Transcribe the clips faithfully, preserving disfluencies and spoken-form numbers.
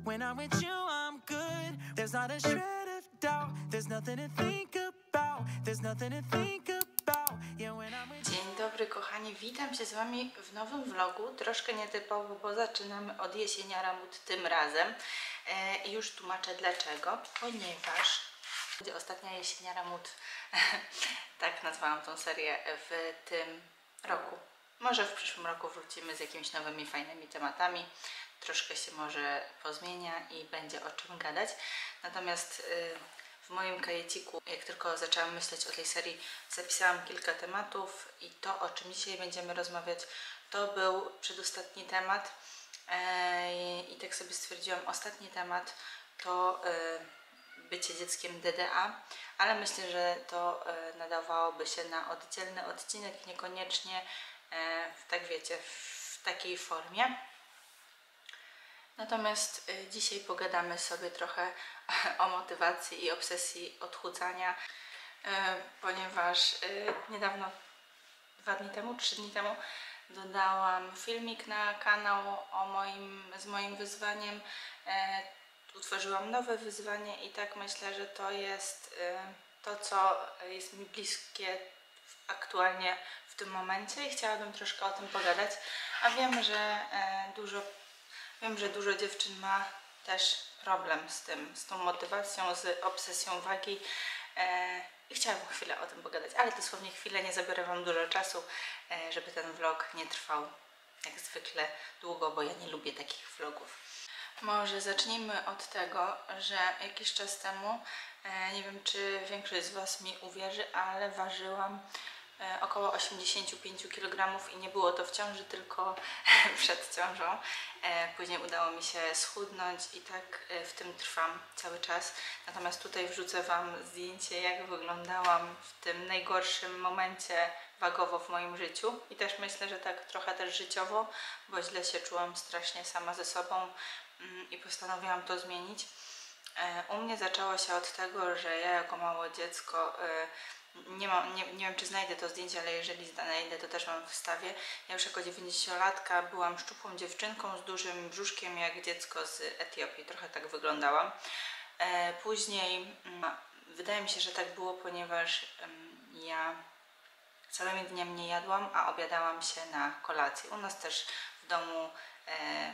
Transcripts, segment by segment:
When I'm with you, I'm good. There's not a shred of doubt. There's nothing to think about. There's nothing to think about. Yeah, when I'm with you. Dzień dobry kochani, witam się z wami w nowym vlogu. Troszkę nietypowo, bo zaczynamy od jesieniara mód tym razem. E, I już tłumaczę dlaczego. Ponieważ będzie ostatnia jesieniara mód. Tak nazwałam tą serię w tym roku. Może w przyszłym roku wrócimy z jakimiś nowymi, fajnymi tematami. Troszkę się może pozmienia i będzie o czym gadać. Natomiast yy, w moim kajeciku, jak tylko zaczęłam myśleć o tej serii, zapisałam kilka tematów i to, o czym dzisiaj będziemy rozmawiać, to był przedostatni temat. Yy, I tak sobie stwierdziłam, ostatni temat to yy, bycie dzieckiem D D A, ale myślę, że to yy, nadawałoby się na oddzielny odcinek, niekoniecznie yy, tak wiecie, w takiej formie. Natomiast y, dzisiaj pogadamy sobie trochę o motywacji i obsesji odchudzania, y, ponieważ y, niedawno, dwa dni temu, trzy dni temu dodałam filmik na kanał o moim, z moim wyzwaniem. Y, utworzyłam nowe wyzwanie i tak myślę, że to jest y, to, co jest mi bliskie aktualnie w tym momencie i chciałabym troszkę o tym pogadać. A wiem, że y, dużo Wiem, że dużo dziewczyn ma też problem z tym, z tą motywacją, z obsesją wagi e, i chciałabym chwilę o tym pogadać, ale dosłownie chwilę, nie zabiorę wam dużo czasu, e, żeby ten vlog nie trwał jak zwykle długo, bo ja nie lubię takich vlogów. Może zacznijmy od tego, że jakiś czas temu, e, nie wiem czy większość z was mi uwierzy, ale ważyłam około osiemdziesiąt pięć kilogramów i nie było to w ciąży, tylko przed ciążą. Później udało mi się schudnąć i tak w tym trwam cały czas. Natomiast tutaj wrzucę wam zdjęcie, jak wyglądałam w tym najgorszym momencie wagowo w moim życiu i też myślę, że tak trochę też życiowo, bo źle się czułam strasznie sama ze sobą i postanowiłam to zmienić. U mnie zaczęło się od tego, że ja jako małe dziecko Nie, mam, nie, nie wiem czy znajdę to zdjęcie, ale jeżeli znajdę, to też wam wstawię. Ja już jako dziewięćdziesięciolatka byłam szczupłą dziewczynką z dużym brzuszkiem jak dziecko z Etiopii. Trochę tak wyglądałam. E, później m, wydaje mi się, że tak było, ponieważ m, ja całymi dniami nie jadłam, a obiadałam się na kolację. U nas też w domu e,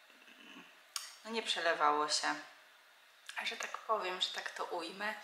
no nie przelewało się, że tak powiem, że tak to ujmę.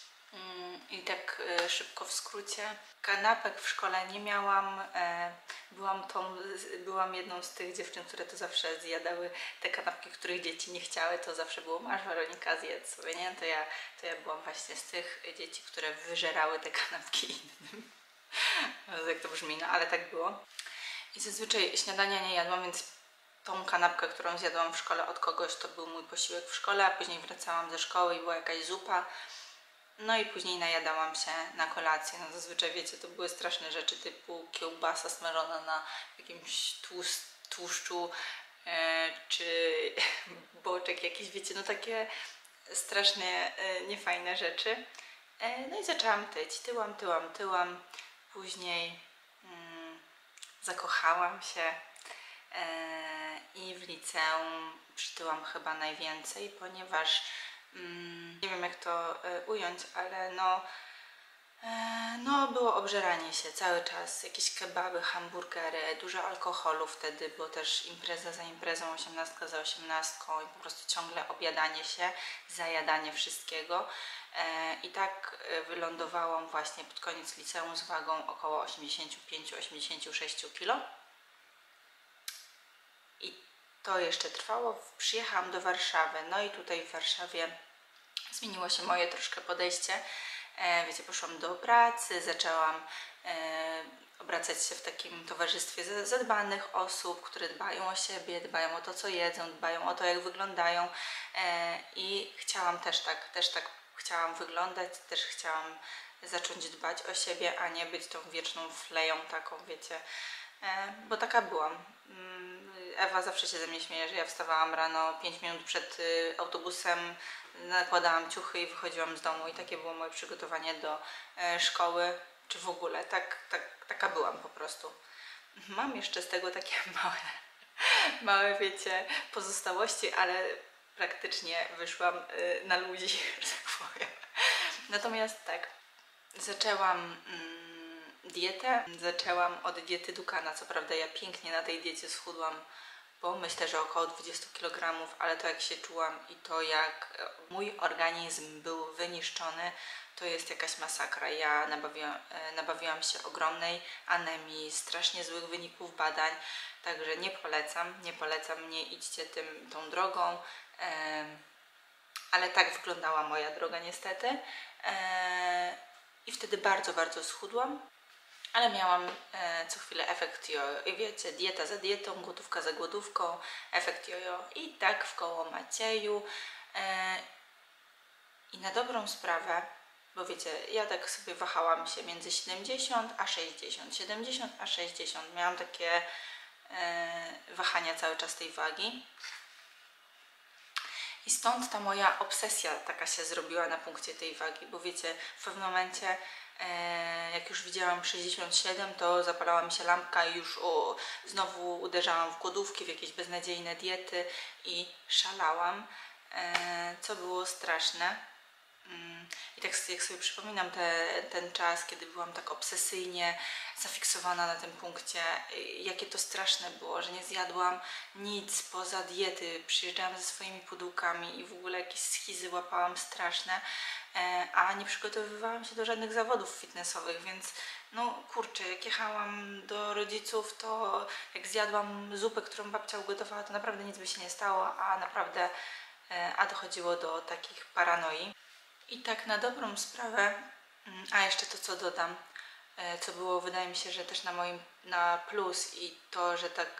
I tak y, szybko w skrócie, kanapek w szkole nie miałam, e, byłam, tą, byłam jedną z tych dziewczyn, które to zawsze zjadały te kanapki, których dzieci nie chciały, to zawsze było: masz Weronika, zjedz sobie, nie? To ja, to ja byłam właśnie z tych dzieci, które wyżerały te kanapki innym. Jak to brzmi, no ale tak było. I zazwyczaj śniadania nie jadłam, więc tą kanapkę, którą zjadłam w szkole od kogoś, to był mój posiłek w szkole, a później wracałam ze szkoły i była jakaś zupa. No i później najadałam się na kolację. No zazwyczaj wiecie, to były straszne rzeczy typu kiełbasa smażona na jakimś tłust, tłuszczu e, czy boczek jakiś, wiecie, no takie strasznie e, niefajne rzeczy. E, no i zaczęłam tyć. Tyłam, tyłam, tyłam. Później mm, zakochałam się e, i w liceum przytyłam chyba najwięcej, ponieważ nie wiem jak to y, ująć, ale no, y, no było obżeranie się cały czas, jakieś kebaby, hamburgery, dużo alkoholu wtedy, bo też impreza za imprezą, osiemnastka za osiemnastką i po prostu ciągle obiadanie się, zajadanie wszystkiego. Y, I tak y, wylądowałam właśnie pod koniec liceum z wagą około osiemdziesiąt pięć do osiemdziesięciu sześciu kilo. I to jeszcze trwało. Przyjechałam do Warszawy, no i tutaj w Warszawie zmieniło się moje troszkę podejście. E, wiecie, poszłam do pracy, zaczęłam e, obracać się w takim towarzystwie zadbanych osób, które dbają o siebie, dbają o to, co jedzą, dbają o to, jak wyglądają. E, I chciałam też tak, też tak chciałam wyglądać, też chciałam zacząć dbać o siebie, a nie być tą wieczną fleją taką, wiecie, e, bo taka byłam. Ewa zawsze się ze mnie śmieje, że ja wstawałam rano pięć minut przed y, autobusem, nakładałam ciuchy i wychodziłam z domu i takie było moje przygotowanie do y, szkoły, czy w ogóle, tak, tak, taka byłam po prostu. Mam jeszcze z tego takie małe, małe wiecie, pozostałości, ale praktycznie wyszłam y, na ludzi, że tak powiem. Natomiast tak, zaczęłam mm, dietę, zaczęłam od diety Dukana. Co prawda ja pięknie na tej diecie schudłam, bo myślę, że około dwadzieścia kilogramów, ale to jak się czułam i to jak mój organizm był wyniszczony, to jest jakaś masakra. Ja nabawiłam, nabawiłam się ogromnej anemii, strasznie złych wyników badań, także nie polecam, nie polecam, nie idźcie tym, tą drogą, ale tak wyglądała moja droga niestety i wtedy bardzo, bardzo schudłam. Ale miałam e, co chwilę efekt jojo. I wiecie, dieta za dietą, głodówka za głodówką, efekt jojo i tak w koło Macieju. E, I na dobrą sprawę, bo wiecie, ja tak sobie wahałam się między siedemdziesiąt a sześćdziesiąt. siedemdziesiąt a sześćdziesiąt. Miałam takie e, wahania cały czas tej wagi. I stąd ta moja obsesja taka się zrobiła na punkcie tej wagi, bo wiecie, w pewnym momencie jak już widziałam sześćdziesiąt siedem, to zapalała mi się lampka i już o, znowu uderzałam w głodówki, w jakieś beznadziejne diety i szalałam, co było straszne. I tak jak sobie przypominam te, ten czas, kiedy byłam tak obsesyjnie zafiksowana na tym punkcie, jakie to straszne było, że nie zjadłam nic poza diety, przyjeżdżałam ze swoimi pudełkami i w ogóle jakieś schizy łapałam straszne, a nie przygotowywałam się do żadnych zawodów fitnessowych, więc no kurczę, jak jechałam do rodziców, to jak zjadłam zupę, którą babcia ugotowała, to naprawdę nic by się nie stało, a naprawdę, a dochodziło do takich paranoi. I tak na dobrą sprawę, a jeszcze to co dodam, co było wydaje mi się, że też na moim na plus i to, że tak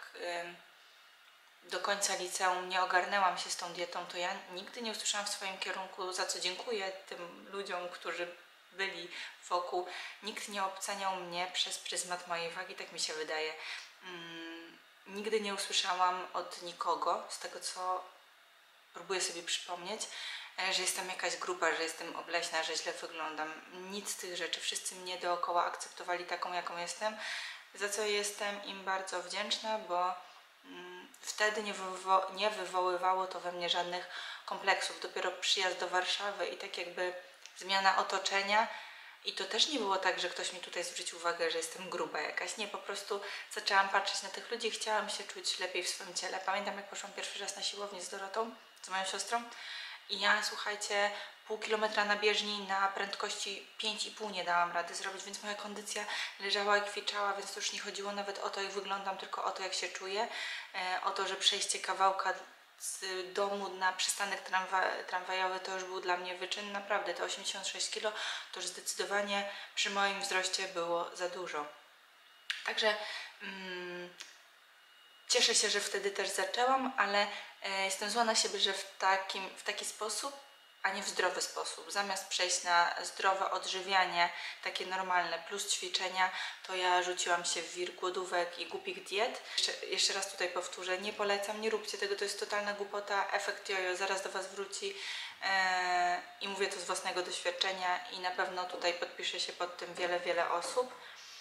do końca liceum nie ogarnęłam się z tą dietą, to ja nigdy nie usłyszałam w swoim kierunku, za co dziękuję tym ludziom, którzy byli wokół. Nikt nie oceniał mnie przez pryzmat mojej wagi, tak mi się wydaje. Hmm, nigdy nie usłyszałam od nikogo, z tego co próbuję sobie przypomnieć, że jestem jakaś gruba, że jestem obleśna, że źle wyglądam. Nic z tych rzeczy. Wszyscy mnie dookoła akceptowali taką, jaką jestem, za co jestem im bardzo wdzięczna, bo mm, wtedy nie, wywo nie wywoływało to we mnie żadnych kompleksów. Dopiero przyjazd do Warszawy i tak jakby zmiana otoczenia. I to też nie było tak, że ktoś mi tutaj zwrócił uwagę, że jestem gruba jakaś. Nie, po prostu zaczęłam patrzeć na tych ludzi i chciałam się czuć lepiej w swoim ciele. Pamiętam, jak poszłam pierwszy raz na siłownię z Dorotą, z moją siostrą. I ja, słuchajcie, pół kilometra na bieżni na prędkości pięć i pół nie dałam rady zrobić, więc moja kondycja leżała i kwiczała, więc to już nie chodziło nawet o to, jak wyglądam, tylko o to, jak się czuję, e, o to, że przejście kawałka z domu na przystanek tramwa tramwajowy to już był dla mnie wyczyn. Naprawdę, te osiemdziesiąt sześć kilo to już zdecydowanie przy moim wzroście było za dużo. Także mm, cieszę się, że wtedy też zaczęłam, ale e, jestem zła na siebie, że w, takim, w taki sposób, a nie w zdrowy sposób. Zamiast przejść na zdrowe odżywianie, takie normalne, plus ćwiczenia, to ja rzuciłam się w wir głodówek i głupich diet. Jeszcze, jeszcze raz tutaj powtórzę, nie polecam, nie róbcie tego, to jest totalna głupota, efekt jojo zaraz do Was wróci e, i mówię to z własnego doświadczenia i na pewno tutaj podpisze się pod tym wiele, wiele osób.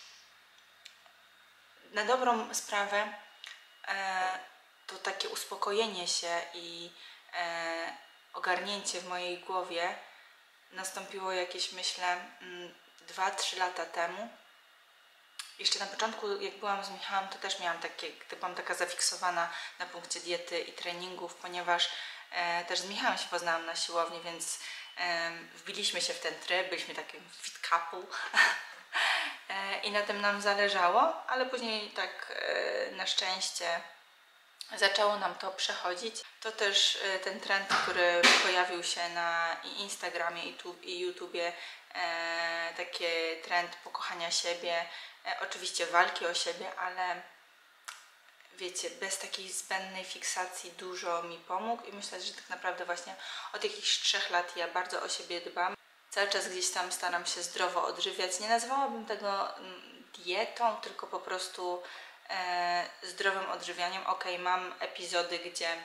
Na dobrą sprawę e, to takie uspokojenie się i e, ogarnięcie w mojej głowie nastąpiło jakieś, myślę, dwa trzy lata temu. Jeszcze na początku, jak byłam z Michałem, to też miałam takie, byłam taka zafiksowana na punkcie diety i treningów, ponieważ e, też z Michałem się poznałam na siłowni, więc e, wbiliśmy się w ten tryb, byliśmy takim fit couple e, i na tym nam zależało, ale później tak e, na szczęście zaczęło nam to przechodzić. To też y, ten trend, który pojawił się na Instagramie i YouTubie, e, taki trend pokochania siebie, e, oczywiście walki o siebie, ale wiecie, bez takiej zbędnej fiksacji dużo mi pomógł i myślę, że tak naprawdę właśnie od jakichś trzech lat ja bardzo o siebie dbam. Cały czas gdzieś tam staram się zdrowo odżywiać. Nie nazwałabym tego mm, dietą, tylko po prostu E, zdrowym odżywianiem. Ok, mam epizody, gdzie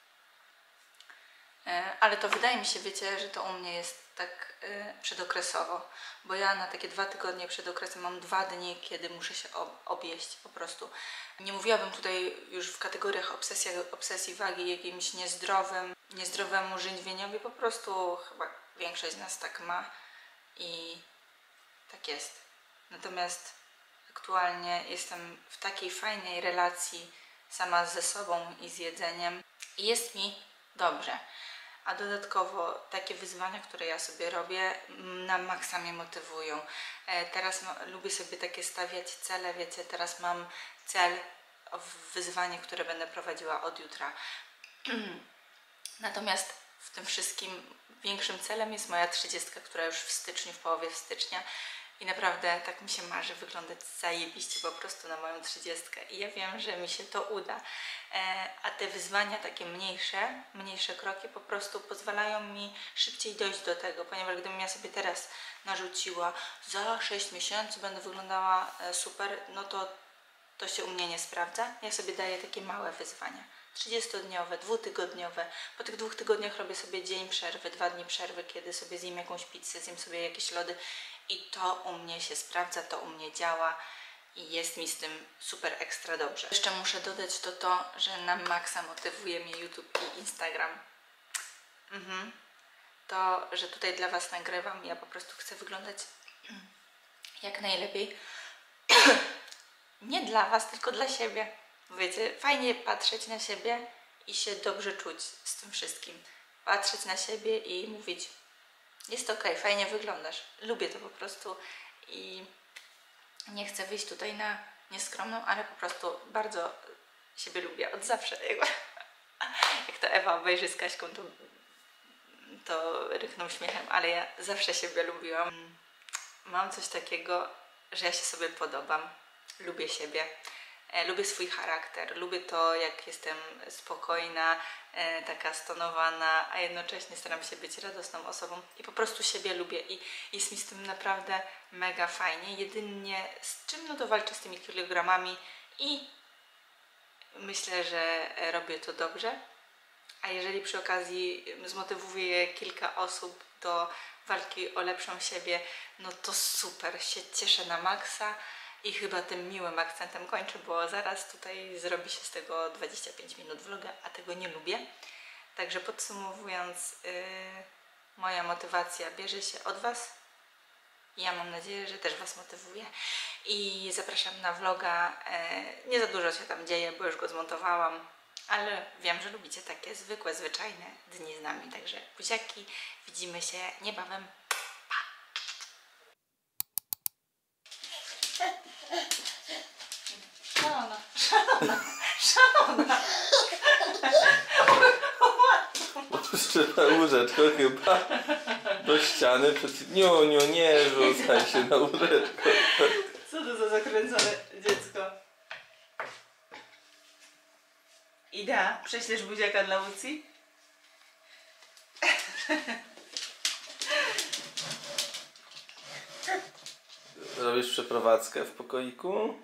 e, ale to wydaje mi się, wiecie, że to u mnie jest tak e, przedokresowo, bo ja na takie dwa tygodnie przed okresem mam dwa dni, kiedy muszę się ob objeść po prostu. Nie mówiłabym tutaj już w kategoriach obsesji, obsesji wagi jakimś niezdrowym niezdrowemu żywieniowi, po prostu chyba większość z nas tak ma i tak jest. Natomiast aktualnie jestem w takiej fajnej relacji sama ze sobą i z jedzeniem i jest mi dobrze. A dodatkowo takie wyzwania, które ja sobie robię, na maksa mnie motywują. E, teraz no, lubię sobie takie stawiać cele, wiecie, teraz mam cel, wyzwanie, które będę prowadziła od jutra. Natomiast w tym wszystkim większym celem jest moja trzydziestka, która już w styczniu, w połowie stycznia i naprawdę tak mi się marzy wyglądać zajebiście po prostu na moją trzydziestkę i ja wiem, że mi się to uda, e, a te wyzwania takie mniejsze, mniejsze kroki po prostu pozwalają mi szybciej dojść do tego, ponieważ gdybym ja sobie teraz narzuciła za sześć miesięcy będę wyglądała e, super, no to to się u mnie nie sprawdza. Ja sobie daję takie małe wyzwania. trzydziestodniowe, dwutygodniowe. Po tych dwóch tygodniach robię sobie dzień przerwy, dwa dni przerwy, kiedy sobie zjem jakąś pizzę, zjem sobie jakieś lody i to u mnie się sprawdza, to u mnie działa i jest mi z tym super ekstra dobrze. Jeszcze muszę dodać to to, że na maksa motywuje mnie YouTube i Instagram. Mhm. To, że tutaj dla Was nagrywam, ja po prostu chcę wyglądać jak najlepiej. Nie dla Was, tylko dla siebie. Wiecie, fajnie patrzeć na siebie i się dobrze czuć z tym wszystkim. Patrzeć na siebie i mówić, jest okej, okay, fajnie wyglądasz. Lubię to po prostu i nie chcę wyjść tutaj na nieskromną, ale po prostu bardzo siebie lubię od zawsze. Jak to Ewa obejrzy z Kaśką, to, to rykną śmiechem, ale ja zawsze siebie lubiłam. Mam coś takiego, że ja się sobie podobam. Lubię siebie, e, lubię swój charakter, lubię to, jak jestem spokojna, e, taka stonowana, a jednocześnie staram się być radosną osobą i po prostu siebie lubię i jest mi z tym naprawdę mega fajnie. Jedynie z czym, no to walczę z tymi kilogramami i myślę, że robię to dobrze, a jeżeli przy okazji zmotywuję kilka osób do walki o lepszą siebie, no to super, się cieszę na maksa. I chyba tym miłym akcentem kończę, bo zaraz tutaj zrobi się z tego dwadzieścia pięć minut vloga, a tego nie lubię. Także podsumowując, yy, moja motywacja bierze się od Was. Ja mam nadzieję, że też Was motywuje. I zapraszam na vloga. Yy, nie za dużo się tam dzieje, bo już go zmontowałam, ale wiem, że lubicie takie zwykłe, zwyczajne dni z nami. Także buziaki, widzimy się niebawem. Szalona, szalona, szalona. Trzeba łóżeczko chyba do ściany przeciw... Nie, nie, nie rzucaj się na łóżeczko. Co to za zakręcone dziecko? Ida, prześlesz buziaka dla Łucji? Robisz przeprowadzkę w pokoiku?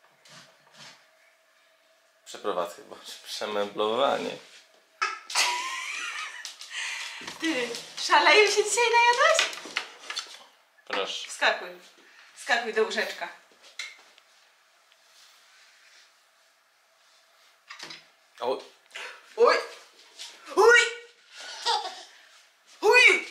Przeprowadzkę, bo przemeblowanie. Ty, szaleju się dzisiaj najadłeś? Proszę. Skakuj, skakuj do łóżeczka. Oj. Uj! Uj! Uj!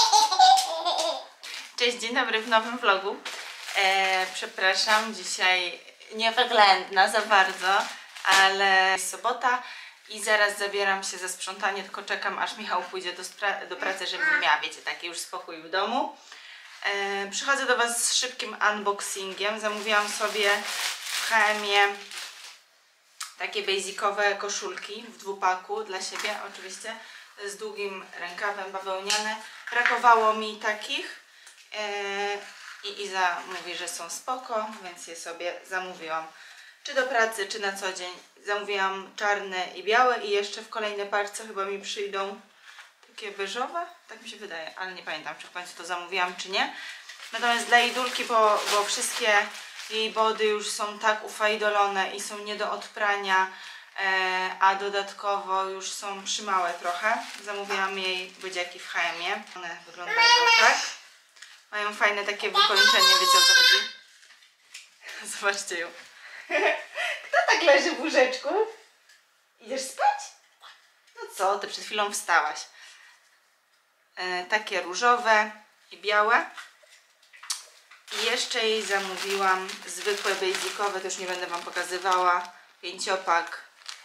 Cześć, dzień dobry w nowym vlogu. E, przepraszam, dzisiaj niewyględna za bardzo, ale jest sobota i zaraz zabieram się za sprzątanie, tylko czekam, aż Michał pójdzie do, do pracy, żebym miała, wiecie, taki już spokój w domu. E, przychodzę do Was z szybkim unboxingiem. Zamówiłam sobie w H and M takie basicowe koszulki w dwupaku dla siebie, oczywiście z długim rękawem, bawełniane. Brakowało mi takich e, i Iza mówi, że są spoko, więc je sobie zamówiłam. Czy do pracy, czy na co dzień. Zamówiłam czarne i białe i jeszcze w kolejne parce chyba mi przyjdą takie beżowe, tak mi się wydaje, ale nie pamiętam, czy w końcu to zamówiłam, czy nie. Natomiast dla Idulki, bo, bo wszystkie jej body już są tak ufajdolone i są nie do odprania, e, a dodatkowo już są przymałe trochę. Zamówiłam jej buziaki w H and M. One wyglądają tak. Mają fajne takie wykończenie, wiecie o co chodzi? Zobaczcie ją. Kto tak leży w łóżeczku? Idziesz spać? No co, ty przed chwilą wstałaś. E, takie różowe i białe. I jeszcze jej zamówiłam zwykłe basicowe, to już nie będę wam pokazywała. Pięciopak.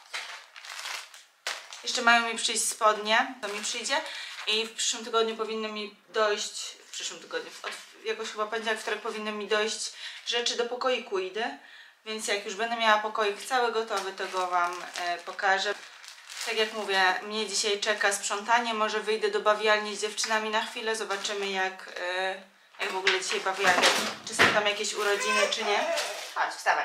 Jeszcze mają mi przyjść spodnie, to mi przyjdzie. I w przyszłym tygodniu powinny mi dojść, w przyszłym tygodniu, od jakoś chyba poniedziałek, wtorek powinny mi dojść rzeczy do pokoiku idę. Więc jak już będę miała pokoik cały gotowy, to go wam e, pokażę. Tak jak mówię, mnie dzisiaj czeka sprzątanie, może wyjdę do bawialni z dziewczynami na chwilę, zobaczymy jak, e, jak w ogóle dzisiaj bawialnia, czy są tam jakieś urodziny, czy nie. Chodź, wstawaj.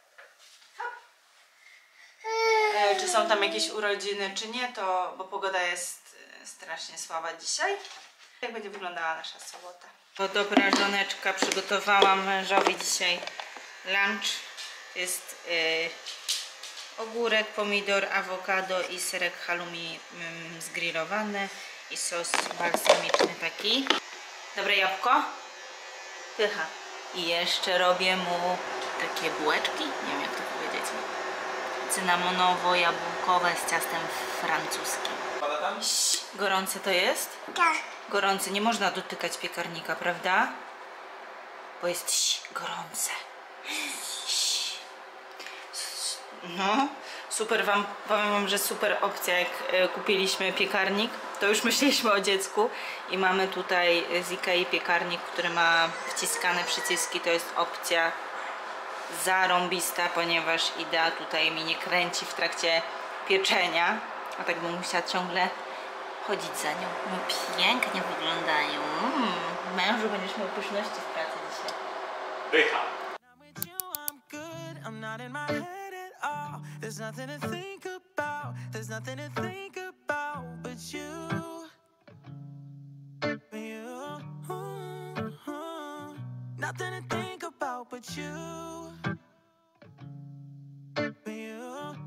E, czy są tam jakieś urodziny, czy nie, to, bo pogoda jest e, strasznie słaba dzisiaj. Jak będzie wyglądała nasza sobota. O, dobra żoneczka, przygotowałam mężowi dzisiaj lunch. Jest y, ogórek, pomidor, awokado i serek halloumi mm, zgrillowany i sos balsamiczny taki. Dobre jabłko? Pycha. I jeszcze robię mu takie bułeczki, nie wiem jak to powiedzieć, cynamonowo-jabłkowe z ciastem francuskim. Ś, gorące to jest? Tak. Gorące, nie można dotykać piekarnika, prawda? Bo jest ś, gorące. No, super wam, powiem wam, że super opcja, jak e, kupiliśmy piekarnik, to już myśleliśmy o dziecku i mamy tutaj z Ikei piekarnik, który ma wciskane przyciski, to jest opcja zarąbista, ponieważ Ida tutaj mi nie kręci w trakcie pieczenia, a tak bym musiała ciągle chodzić za nią. No pięknie wyglądają. Mm, mężu, będziesz miał pyszności w pracy dzisiaj. Pycha. There's nothing to think about, there's nothing to think about but you, you, nothing to think about but you, you,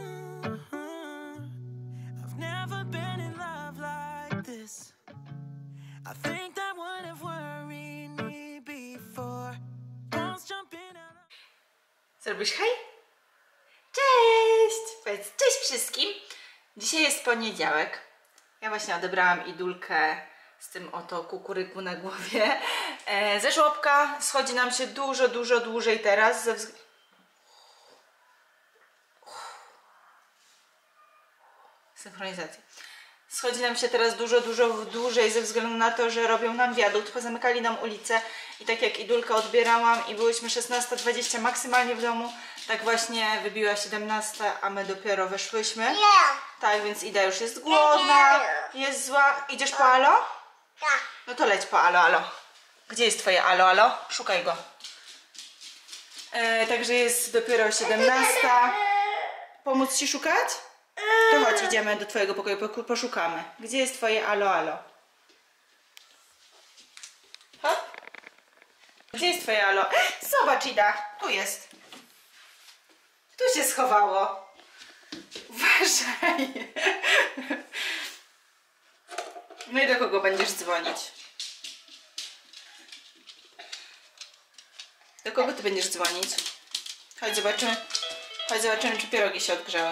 I've never been in love like this, I think that would have worried me before, don't jump in and Zrobisz hej? Cześć! Powiedz cześć wszystkim! Dzisiaj jest poniedziałek. Ja właśnie odebrałam Idulkę z tym oto kukuryku na głowie. E, ze żłobka schodzi nam się dużo, dużo dłużej teraz. Ze wzg... Synchronizacja. Schodzi nam się teraz dużo, dużo dłużej ze względu na to, że robią nam wiadukt, pozamykali nam ulicę i tak jak Idulkę odbierałam i byłyśmy szesnasta dwadzieścia maksymalnie w domu, tak właśnie wybiła siedemnasta, a my dopiero weszłyśmy. Tak, więc Ida już jest głodna, jest zła. Idziesz po alo? Tak. No to leć po alo, alo. Gdzie jest twoje alo, alo? Szukaj go. E, także jest dopiero siedemnasta. Pomóc ci szukać? To chodź, idziemy do twojego pokoju, poszukamy. Gdzie jest twoje alo, alo? Hop. Gdzie jest twoje alo? Zobacz, Ida, tu jest. Tu się schowało. Uważaj. No i do kogo będziesz dzwonić? Do kogo ty będziesz dzwonić? Chodź, zobaczymy. Chodź, zobaczymy, czy pierogi się odgrzały.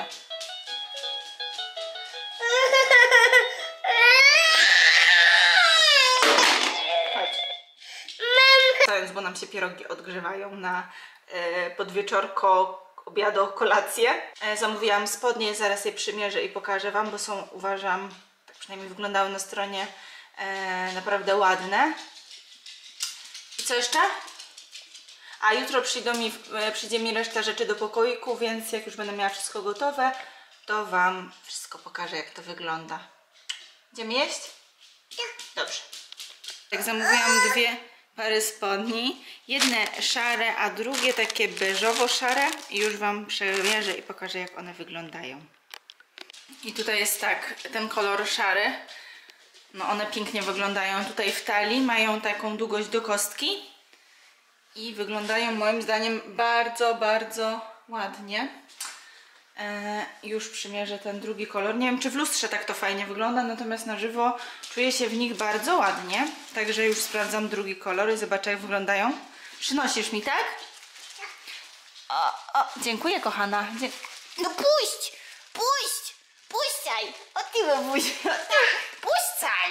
Chodź. Bo nam się pierogi odgrzewają na e, podwieczorko, obiado, kolację. E, zamówiłam spodnie, zaraz je przymierzę i pokażę wam, bo są, uważam, tak przynajmniej wyglądały na stronie, e, naprawdę ładne. I co jeszcze? A jutro przyjdą mi, e, przyjdzie mi reszta rzeczy do pokoiku, więc jak już będę miała wszystko gotowe, to wam wszystko pokażę, jak to wygląda. Idziemy jeść? Dobrze. Tak, zamówiłam dwie pary spodni. Jedne szare, a drugie takie beżowo-szare. I już wam przemierzę i pokażę, jak one wyglądają. I tutaj jest tak, ten kolor szary. No one pięknie wyglądają tutaj w talii. Mają taką długość do kostki. I wyglądają moim zdaniem bardzo, bardzo ładnie. E, już przymierzę ten drugi kolor. Nie wiem, czy w lustrze tak to fajnie wygląda, natomiast na żywo czuję się w nich bardzo ładnie. Także już sprawdzam drugi kolor i zobaczę, jak wyglądają. Przynosisz mi, tak? O, o, dziękuję, kochana. Dzie No puść! Puść! Puszczaj! O Ty, babusiu, puszczaj!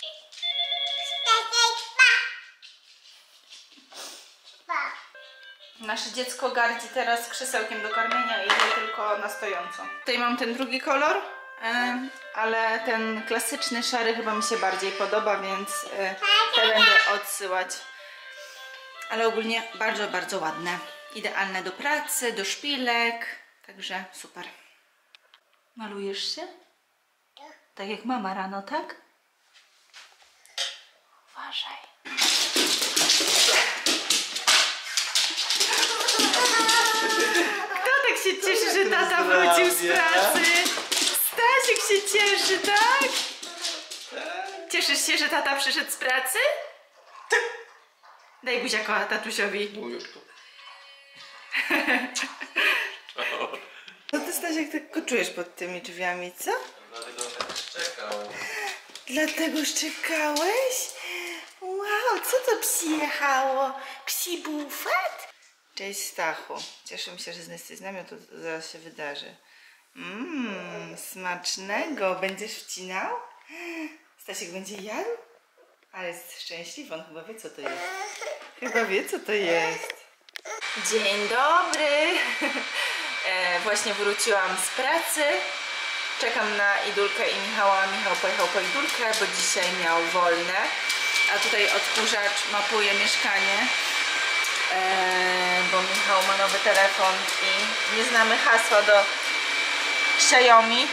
Nasze dziecko gardzi teraz krzesełkiem do karmienia i je tylko na stojąco. Tutaj mam ten drugi kolor, ale ten klasyczny szary chyba mi się bardziej podoba, więc te będę odsyłać. Ale ogólnie bardzo, bardzo ładne. Idealne do pracy, do szpilek, także super. Malujesz się? Tak jak mama rano, tak? Uważaj. Kto tak się cieszy, że tata wrócił z pracy? Stasiek się cieszy, tak? Cieszysz się, że tata przyszedł z pracy? Daj buziaka tatusiowi. Co ty, Stasiek, tak koczujesz pod tymi drzwiami, co? Dlatego tak szczekał. Dlatego szczekałeś? Wow, co to przyjechało? Psi bufet? Cześć, Stachu. Cieszę się, że jesteś z nami, to zaraz się wydarzy. Mmm, smacznego. Będziesz wcinał? Stasiek będzie jadł? Ale jest szczęśliwy, on chyba wie, co to jest. Chyba wie, co to jest. Dzień dobry. E, właśnie wróciłam z pracy. Czekam na Idulkę i Michała. Michał pojechał po Idulkę, bo dzisiaj miał wolne. A tutaj odkurzacz mapuje mieszkanie, e, bo Michał ma nowy telefon i nie znamy hasła do Xiaomi.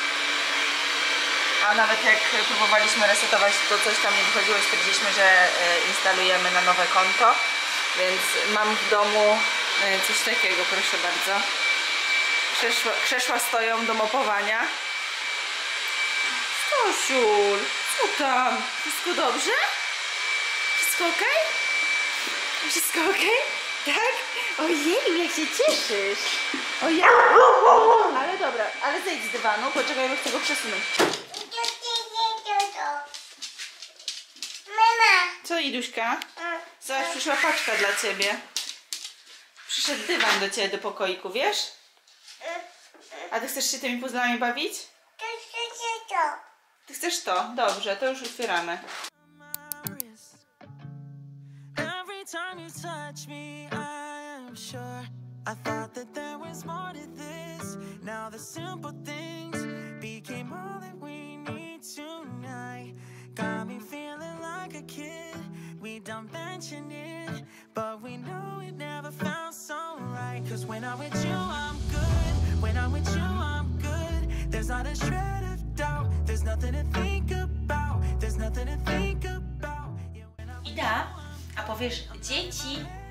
A nawet jak próbowaliśmy resetować, to coś tam nie wychodziło i stwierdziliśmy, że e, instalujemy na nowe konto. Więc mam w domu e, coś takiego, proszę bardzo. Krzesła, krzesła stoją do mopowania. Stasiul, co tam? Wszystko dobrze? Wszystko ok? Wszystko ok? Tak? Ojej, jak się cieszysz! Ojej! Ale dobra, ale zejdź z dywanu, poczekaj, bo chcę go przesunąć. Mama. Co, Iduśka? Zobacz, przyszła paczka dla ciebie. Przyszedł dywan do ciebie do pokoiku, wiesz? A ty chcesz się tymi puzzlami bawić? Ty chcesz to? Dobrze, to już otwieramy. Every time you touch me, I am sure I thought that there was more to this. Now the simple things became all that we need tonight. Got me feeling like a kid. We don't mention it, but we know it never felt so right. Cause when I'm with you, I'm good. When I'm with you, I'm good. There's not a shred of doubt. There's nothing to think about. There's nothing to think about. Ida, a powiesz dzieci?